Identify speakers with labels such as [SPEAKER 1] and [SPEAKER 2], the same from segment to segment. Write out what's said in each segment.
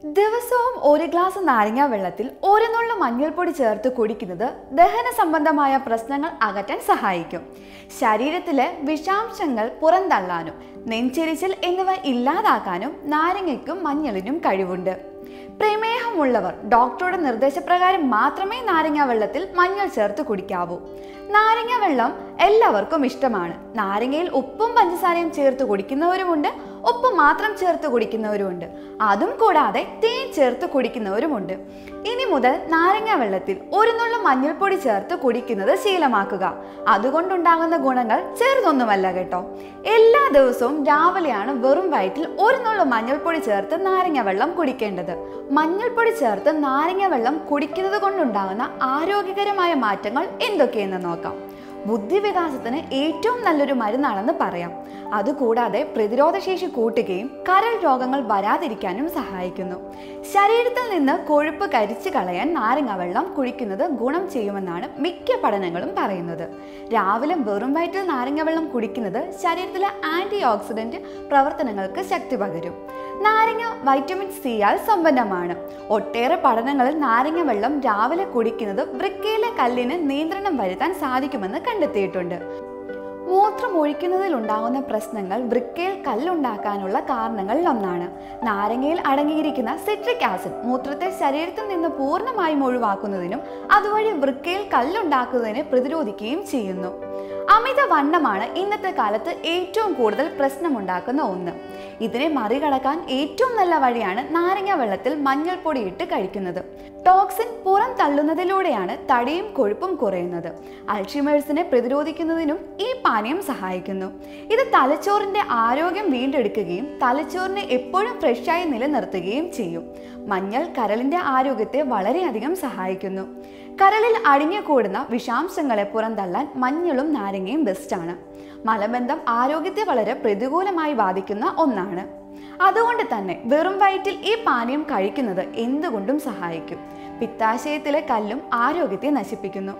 [SPEAKER 1] ദിവസവും ഒരു ഗ്ലാസ് നാരങ്ങ വെള്ളത്തിൽ ഒരു നുള്ളു മഞ്ഞൾപ്പൊടി ചേർത്ത് കുടിക്കുന്നത് ദഹന സംബന്ധമായ പ്രശ്നങ്ങൾ അകറ്റാൻ സഹായിക്കും. ശരീരത്തിലെ വിഷാംശങ്ങൾ പുറന്തള്ളാനും നെഞ്ചെരിച്ചിൽ എന്നിവ ഇല്ലാതാക്കാനും നാരങ്ങയ്ക്കും മഞ്ഞളിനും കഴിവുണ്ട്. പ്രമേഹമുള്ളവർ ഡോക്ടറുടെ നിർദ്ദേശപ്രകാരം മാത്രമേ നാരങ്ങ വെള്ളത്തിൽ മഞ്ഞൾ ചേർത്ത് കുടിക്കാവൂ. നാരങ്ങ വെള്ളം എല്ലാവർക്കും ഇഷ്ടമാണ്. നാരങ്ങയിൽ ഉപ്പും പഞ്ചസാരയും ചേർത്ത് കുടിക്കുന്നവരുമുണ്ട്, ഉപ്പ് മാത്രം ചേർത്ത് കുടിക്കുന്നവരുമുണ്ട്. അതും കൂടാതെ തേൻ ചേർത്ത് കുടിക്കുന്നവരുമുണ്ട്. ഇനി മുതൽ നാരങ്ങ വെള്ളത്തിൽ ഒരു നുള്ളു മഞ്ഞൾപ്പൊടി ചേർത്ത് കുടിക്കുന്നത് ശീലമാക്കുക. അതുകൊണ്ടുണ്ടാകുന്ന ഗുണങ്ങൾ ചെറുതൊന്നുമല്ല കേട്ടോ. എല്ലാ ദിവസവും രാവിലെയാണ് വെറും വയറ്റിൽ ഒരു നുള്ളു മഞ്ഞൾപ്പൊടി ചേർത്ത് നാരങ്ങ വെള്ളം കുടിക്കേണ്ടത്. മഞ്ഞൾപ്പൊടി ചേർത്ത് നാരങ്ങ വെള്ളം കുടിക്കുന്നത് കൊണ്ടുണ്ടാകുന്ന ആരോഗ്യകരമായ മാറ്റങ്ങൾ എന്തൊക്കെയെന്ന് നോക്കാം. ബുദ്ധിവികാസത്തിന് ഏറ്റവും നല്ലൊരു മരുന്നാണെന്ന് പറയാം. അതുകൂടാതെ പ്രതിരോധശേഷി കൂട്ടുകയും കരൾ രോഗങ്ങൾ വരാതിരിക്കാനും സഹായിക്കുന്നു. ശരീരത്തിൽ നിന്ന് കൊഴുപ്പ് കരിച്ചു കളയാൻ നാരങ്ങ വെള്ളം കുടിക്കുന്നത് ഗുണം ചെയ്യുമെന്നാണ് മിക്ക പഠനങ്ങളും പറയുന്നത്. രാവിലെ വെറും വയറ്റിൽ നാരങ്ങ വെള്ളം കുടിക്കുന്നത് ശരീരത്തിലെ ആന്റി ഓക്സിഡന്റ് പ്രവർത്തനങ്ങൾക്ക് ശക്തി പകരും. നാരങ്ങ വൈറ്റമിൻ സിയാൽ സമ്പന്നമാണ്. ഒട്ടേറെ പഠനങ്ങളിൽ നാരങ്ങ വെള്ളം രാവിലെ കുടിക്കുന്നത് വൃക്കയിലെ കല്ലിന് നിയന്ത്രണം വരുത്താൻ സാധിക്കുമെന്ന് കണ്ടെത്തിയിട്ടുണ്ട്. മൂത്രം ഒഴിക്കുന്നതിൽ ഉണ്ടാകുന്ന പ്രശ്നങ്ങൾ വൃക്കയിൽ കല്ലുണ്ടാക്കാനുള്ള കാരണങ്ങളിൽ ഒന്നാണ്. നാരങ്ങയിൽ അടങ്ങിയിരിക്കുന്ന സിട്രിക് ആസിഡ് മൂത്രത്തെ ശരീരത്തിൽ നിന്ന് പൂർണ്ണമായും ഒഴിവാക്കുന്നതിനും അതുവഴി വൃക്കയിൽ കല്ലുണ്ടാക്കുന്നതിനെ പ്രതിരോധിക്കുകയും ചെയ്യുന്നു. അമിതവണ്ണമാണ് ഇന്നത്തെ കാലത്ത് ഏറ്റവും കൂടുതൽ പ്രശ്നമുണ്ടാക്കുന്ന ഒന്ന്. ഇതിനെ മറികടക്കാൻ ഏറ്റവും നല്ല വഴിയാണ് നാരങ്ങ വെള്ളത്തിൽ മഞ്ഞൾപ്പൊടി ഇട്ട് കഴിക്കുന്നത്. ടോക്സിൻ പുറം തള്ളുന്നതിലൂടെയാണ് തടിയും കൊഴുപ്പും കുറയുന്നത്. അൾഷിമേഴ്സിനെ പ്രതിരോധിക്കുന്നതിനും ഈ പാനീയം സഹായിക്കുന്നു. ഇത് തലച്ചോറിന്റെ ആരോഗ്യം വീണ്ടെടുക്കുകയും തലച്ചോറിനെ എപ്പോഴും ഫ്രഷായി നിലനിർത്തുകയും ചെയ്യും. മഞ്ഞൾ കരളിന്റെ ആരോഗ്യത്തെ വളരെയധികം സഹായിക്കുന്നു. കരളിൽ അടിഞ്ഞുകൂടുന്ന വിഷാംശങ്ങളെ പുറന്തള്ളാൻ മഞ്ഞളും നാരങ്ങയും ബെസ്റ്റാണ്. മലബന്ധം ആരോഗ്യത്തെ വളരെ പ്രതികൂലമായി ബാധിക്കുന്ന ഒന്നാണ്. അതുകൊണ്ട് തന്നെ വെറും വയറ്റിൽ ഈ പാനീയം കഴിക്കുന്നത് എന്തുകൊണ്ടും സഹായിക്കും. പിത്താശയത്തിലെ കല്ലും ആരോഗ്യത്തെ നശിപ്പിക്കുന്നു.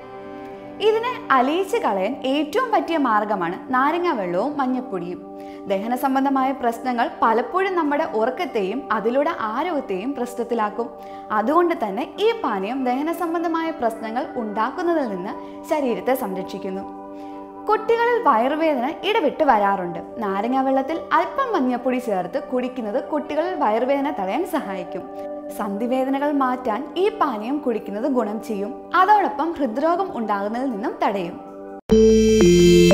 [SPEAKER 1] ഇതിനെ അലിയിച്ച് കളയാൻ ഏറ്റവും പറ്റിയ മാർഗമാണ് നാരങ്ങ വെള്ളവും മഞ്ഞപ്പൊടിയും. ദഹന സംബന്ധമായ പ്രശ്നങ്ങൾ പലപ്പോഴും നമ്മുടെ ഉറക്കത്തെയും അതിലൂടെ ആരോഗ്യത്തെയും പ്രശ്നത്തിലാക്കും. അതുകൊണ്ട് തന്നെ ഈ പാനീയം ദഹന സംബന്ധമായ പ്രശ്നങ്ങൾ ഉണ്ടാക്കുന്നതിൽ നിന്ന് ശരീരത്തെ സംരക്ഷിക്കുന്നു. കുട്ടികളിൽ വയറുവേദന ഇടവിട്ട് വരാറുണ്ട്. നാരങ്ങ വെള്ളത്തിൽ അല്പം മഞ്ഞപ്പൊടി ചേർത്ത് കുടിക്കുന്നത് കുട്ടികളിൽ വയറുവേദന തടയാൻ സഹായിക്കും. സന്ധിവേദനകൾ മാറ്റാൻ ഈ പാനീയം കുടിക്കുന്നത് ഗുണം ചെയ്യും. അതോടൊപ്പം ഹൃദ്രോഗം ഉണ്ടാകുന്നതിൽ നിന്നും തടയും.